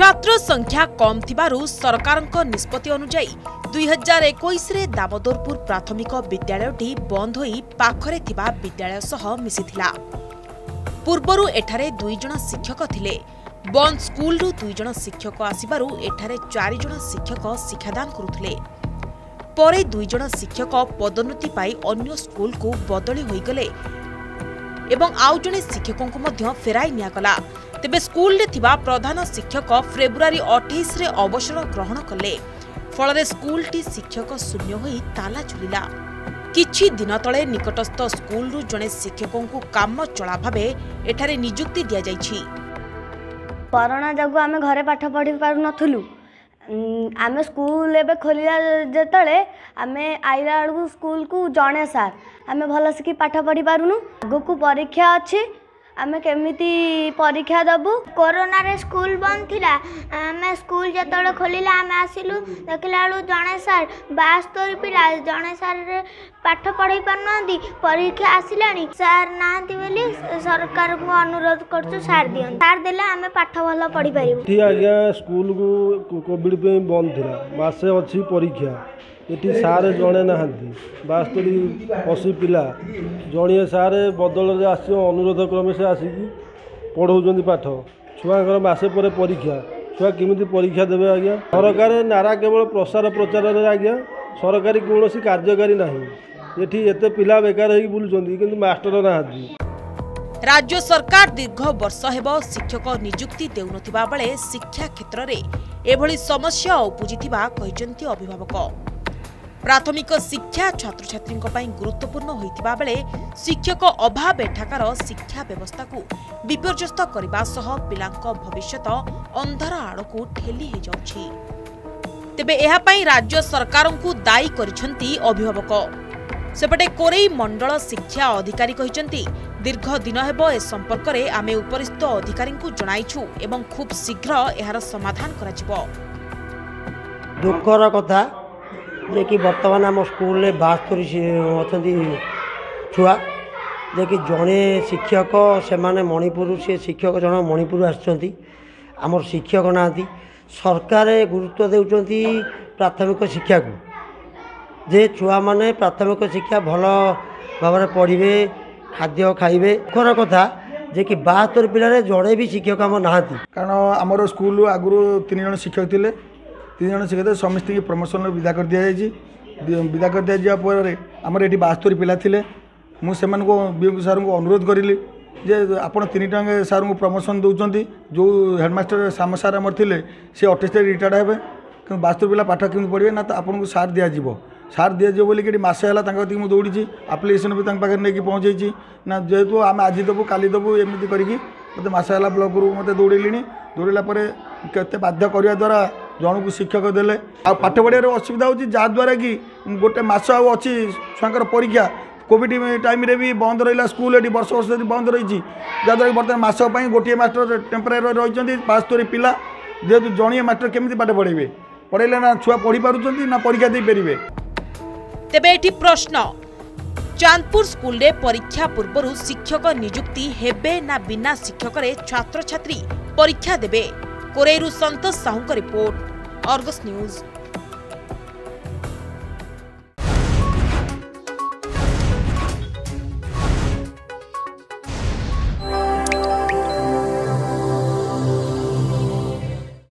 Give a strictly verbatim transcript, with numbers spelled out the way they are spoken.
छात्र संख्या कम थिबारु सरकारक निष्पत्ति अनुसार दुई हजार इक्कीस रे दामोदरपुर प्राथमिक विद्यालयटी बंद होई पाखरे थिबा विद्यालय सह मिसिथिला। पूर्वरु एठारे दुई जण शिक्षक थिले। बंद स्कूल रु दुई जण शिक्षक आसिबारु एठारे चारि जण शिक्षक शिक्षादान करुथिले। परे दुई जण शिक्षक पदोन्नति पाई अन्य स्कूल को बदली होई गले एवं आउ जणे शिक्षकों को मध्य फेराई नियागला। तेबे स्कूल रे थिबा प्रधान शिक्षक फेब्रुआरी अठाईस रे अवसर ग्रहण कले। फलरे स्कूल टी शिक्षक शून्य होई ताला झुलिला। किछि दिन तले निकटस्थ स्कूल रु जणे शिक्षकों को काम चला भाबे एठारे नियुक्ति दिया जाइछि। कोरोना जगु आमे घरे पाठ पढ़ी पारु नथुलु। आमे स्कूल एबे खोलिया जेतले आमे आइला आडू स्कूल को जणे सार आमे भल से पाठ पढ़ी पारुनु। आगु को परीक्षा अछि आमे केमिति परीक्षा दबु। कोरोना रे स्कूल बंद थिला। आमे स्कूल जतले खोलिला आमे आसिलु देखिला आडू जणे सार बास्तरी पिला जणे सार रे पाठ पढ़ी पारनंदी। परीक्षा आसिलानी सार नांती बोली सरकार को अनुरोध करछु सार दियन। सार देले आमे पाठ भल पढ़ी पारिबु। ठी आज्ञा स्कूल को कोविड पे बंद थिला। मासे अछि परीक्षा एटी सार जणे नाहांती बास्तरी अशी पिला जणिए सार बदल रे आसी अनुरोध क्रमे से आसिकी पढ़ौजंती पाठ। छुआंकर मासे पर परीक्षा छुआ केमिति परीक्षा देबे आज्ञा। सरकार नारा केवल प्रसार प्रचार रे आज्ञा सरकारी कोनोसी कार्यकारी नाही। एठी एते पिला बेकार होई बुलुचंती किंतु मास्टर नाहांती। राज्य सरकार दीर्घ वर्ष हेबो शिक्षक नियुक्ति देउनथिबा बेले शिक्षा क्षेत्र रे एभली समस्या उपुजिथिबा कहिसंती अभिभावक। प्राथमिक शिक्षा छात्र छात्री गुरुत्वपूर्ण होइतिबा बेले शिक्षक अभाव एठाकार शिक्षा व्यवस्था को विपर्यस्त करबा सह पिलांक भविष्यत अंधार आड़कू ठेली हे जाउछि। तेबे एहा पई राज्य सरकार को दायी करिसंती अभिभावक। सेपटे कोरेई मंडल शिक्षा अधिकारी कहिसंती दीर्घ दिन हेबो ए संपर्क रे आमे उपरिस्थ अधिकारी को जणाइछु एवं खूब शीघ्र एहार समाधान कराजिबो। दुखर कथा जे कि वर्तमान आम स्कूल में बास्तरी अच्छा छुआ जे कि जड़े शिक्षक से माने मणिपुर से शिक्षक जन मणिपुर आमर शिक्षक ना सरकार गुरुत्व देउचंती प्राथमिक शिक्षा को जे छुआ माने प्राथमिक शिक्षा भल भाव पढ़े खाद्य खाइबे। दुखर कथा जे कि बाहत्तर पिलारे जड़े भी शिक्षक आम ना कारण आमर स्कूल आगु तीन जन शिक्षक थे तीन जन शिक्षक समस्त प्रमोशन विदा कर दि जाए विदा कर दि जापर आमर ये बास्तरी पिला थे मुझे बीओ सार को अनुरोध करी जे आपड़ तीन टाँगे सार को प्रमोशन दौरान जो हेडमास्टर श्याम सार आमर थे सी अठाईस रिटायर्ड हे कि बास्तरी पिला पाठ केमी पढ़े ना तो आपको सार दिज्व सार दिज्व बोलिक मसे है मुझे दौड़ी आप्लिकेसन भी पाखे नहीं पहुँचे ना जेहेतु आम आज देवु काली देवु एमती करके मत मसे है ब्लक रू मत दौड़े दौड़ा के बाध्य करने द्वारा जन को शिक्षक देले आ पाठ पढ़ार असुविधा हो जहाद्वारा कि गोटे मस अच्छी छुआर परीक्षा कोविड टाइम रे भी बंद रहा स्कूल ये वर्ष वर्ष बंद रही जहाद्वारा बर्तमान मसपाई गोटे मास्टर टेम्परारी रही बास्तरी पिला जेहेतु जड़िए मास्टर केमी पाठ पढ़े पढ़ेले ना छुआ पढ़ी पार्टी ना परीक्षा दे पारे। तेबे एठी प्रश्न चांदपुर स्कूल रे परीक्षा पूर्व शिक्षक नियुक्ति हेबे ना बिना शिक्षक रे छात्र छात्री परीक्षा देबे। कोरेरू संतोष साहू का रिपोर्ट, अर्गस न्यूज।